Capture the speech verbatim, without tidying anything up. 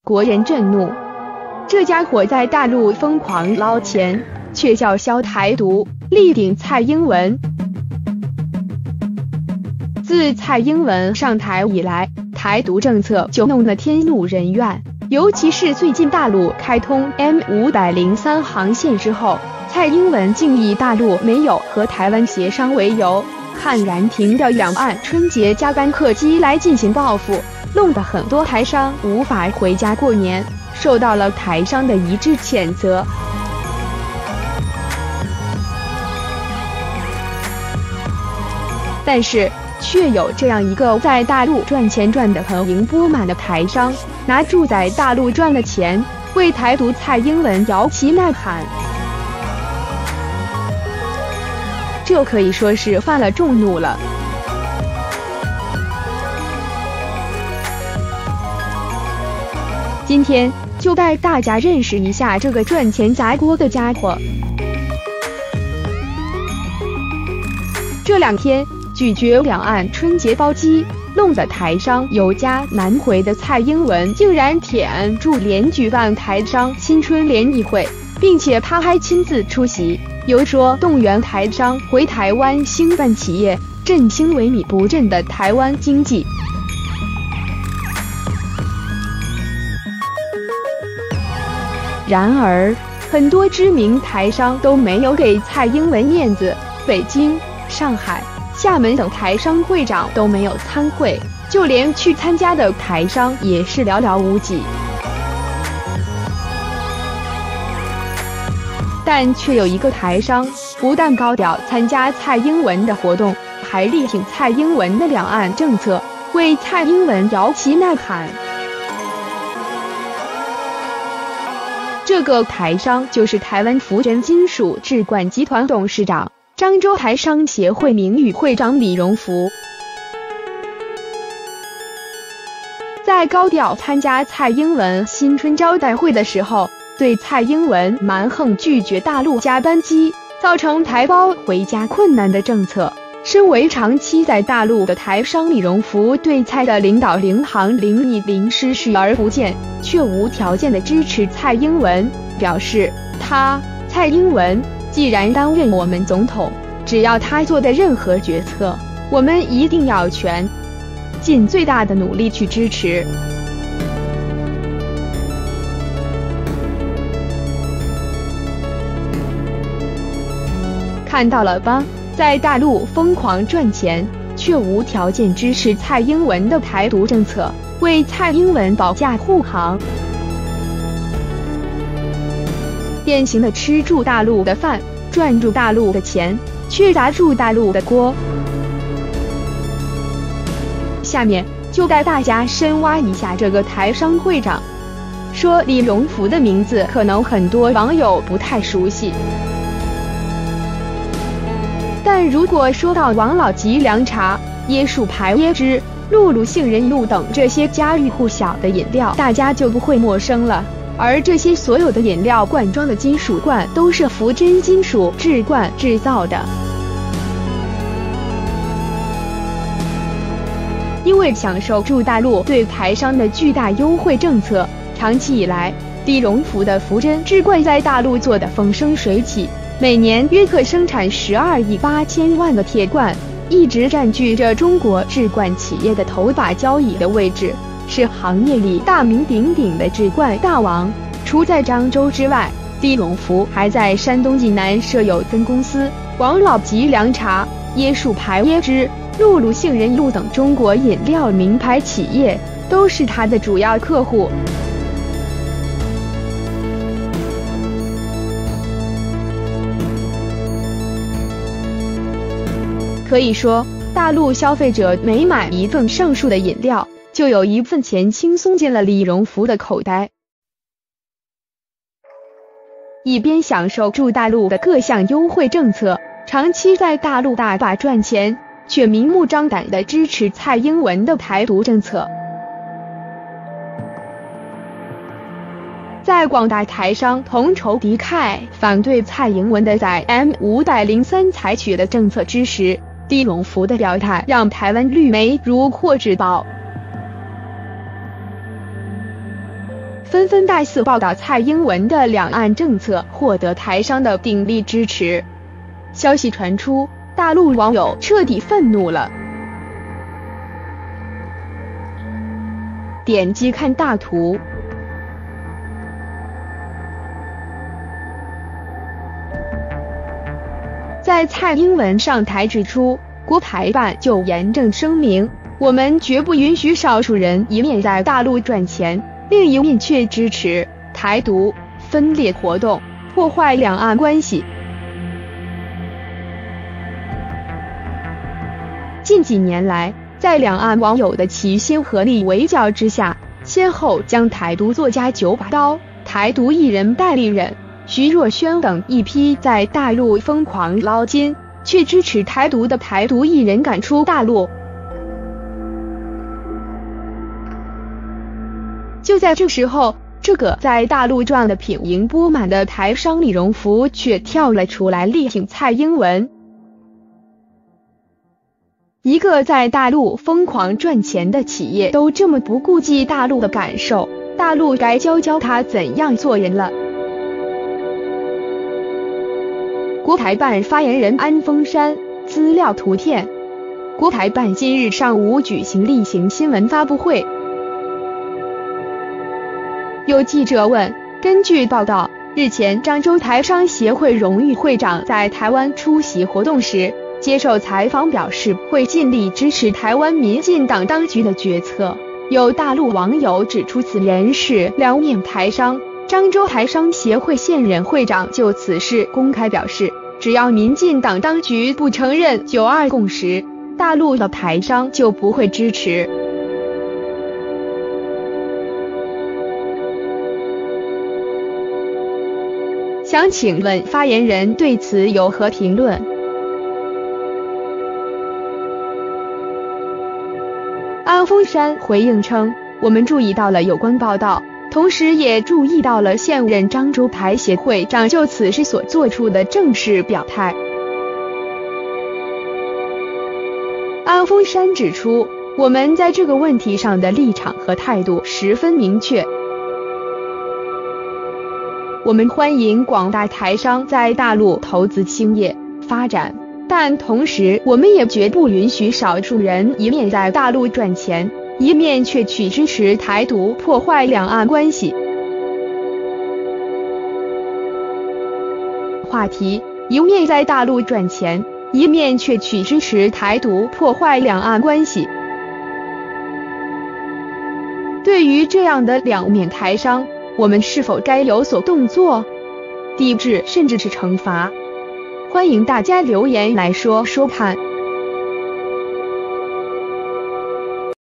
国人震怒。这家伙在大陆疯狂捞钱，却叫嚣台独，力挺蔡英文。自蔡英文上台以来，台独政策就弄得天怒人怨。尤其是最近大陆开通 M 五百零三航线之后，蔡英文竟以大陆没有和台湾协商为由，悍然停掉两岸春节加班客机来进行报复，弄得很多台商无法回家过年，受到了台商的一致谴责。但是却有这样一个在大陆赚钱赚得盆盈钵满的台商，拿住在大陆赚的钱为台独蔡英文摇旗呐喊，这可以说是犯了众怒了。今天就带大家认识一下这个赚钱砸锅的家伙。这两天拒绝两岸春节包机，弄得台商有家难回的蔡英文竟然舔住连举办台商新春联谊会，并且他还亲自出席，游说动员台商回台湾兴办企业，振兴萎靡不振的台湾经济。然而很多知名台商都没有给蔡英文面子，北京、上海、厦门等台商会长都没有参会，就连去参加的台商也是寥寥无几。但却有一个台商不但高调参加蔡英文的活动，还力挺蔡英文的两岸政策，为蔡英文摇旗呐喊。这个台商就是台湾福珍金属制罐集团董事长、漳州台商协会名誉会长李荣福。在高调参加蔡英文新春招待会的时候，对蔡英文蛮横拒绝大陆加班机，造成台胞回家困难的政策，身为长期在大陆的台商李荣福对蔡的领导领航领你临时视而不见，却无条件的支持蔡英文，表示他蔡英文既然担任我们总统，只要他做的任何决策，我们一定要全尽最大的努力去支持。看到了吧，在大陆疯狂赚钱，却无条件支持蔡英文的台独政策，为蔡英文保驾护航。典型的吃住大陆的饭，赚住大陆的钱，却砸住大陆的锅。下面就带大家深挖一下这个台商会长。说李荣福的名字，可能很多网友不太熟悉，但如果说到王老吉凉茶、椰树牌椰汁、露露杏仁露等这些家喻户晓的饮料，大家就不会陌生了。而这些所有的饮料罐装的金属罐都是福珍金属制罐制造的。因为享受住大陆对台商的巨大优惠政策，长期以来，李荣福的福珍制罐在大陆做得风生水起，每年约可生产十二亿八千万个铁罐，一直占据着中国制罐企业的头把交椅的位置，是行业里大名鼎鼎的制罐大王。除在漳州之外，李荣福还在山东济南设有分公司，王老吉凉茶、椰树牌椰汁、露露杏仁露等中国饮料名牌企业都是他的主要客户。可以说，大陆消费者每买一份上述的饮料，就有一份钱轻松进了李荣福的口袋。一边享受住大陆的各项优惠政策，长期在大陆大把赚钱，却明目张胆地支持蔡英文的台独政策。在广大台商同仇敌忾，反对蔡英文的在 M 五百零三采取的政策之时，李荣福的表态让台湾绿媒如获至宝。 纷纷大肆报道蔡英文的两岸政策，获得台商的鼎力支持。消息传出，大陆网友彻底愤怒了。点击看大图。在蔡英文上台之初，国台办就严正声明，我们绝不允许少数人一面在大陆赚钱，另一面却支持台独分裂活动，破坏两岸关系。近几年来，在两岸网友的齐心合力围剿之下，先后将台独作家九把刀、台独艺人戴立忍、徐若瑄等一批在大陆疯狂捞金却支持台独的台独艺人赶出大陆。就在这时候，这个在大陆赚得品盈钵满的台商李荣福却跳了出来力挺蔡英文。一个在大陆疯狂赚钱的企业都这么不顾及大陆的感受，大陆该教教他怎样做人了。国台办发言人安峰山资料图片。国台办今日上午举行例行新闻发布会。有记者问，根据报道，日前漳州台商协会荣誉会长在台湾出席活动时，接受采访表示会尽力支持台湾民进党当局的决策。有大陆网友指出此人是两面台商，漳州台商协会现任会长就此事公开表示，只要民进党当局不承认九二共识，大陆的台商就不会支持。想请问发言人对此有何评论？安峰山回应称，我们注意到了有关报道，同时也注意到了现任漳州台协会长就此事所做出的正式表态。安峰山指出，我们在这个问题上的立场和态度十分明确，我们欢迎广大台商在大陆投资兴业发展，但同时我们也绝不允许少数人一面在大陆赚钱，一面却去支持台独破坏两岸关系。话题：一面在大陆赚钱，一面却去支持台独破坏两岸关系。对于这样的两面台商，我们是否该有所动作，抵制甚至是惩罚？欢迎大家留言来说说看。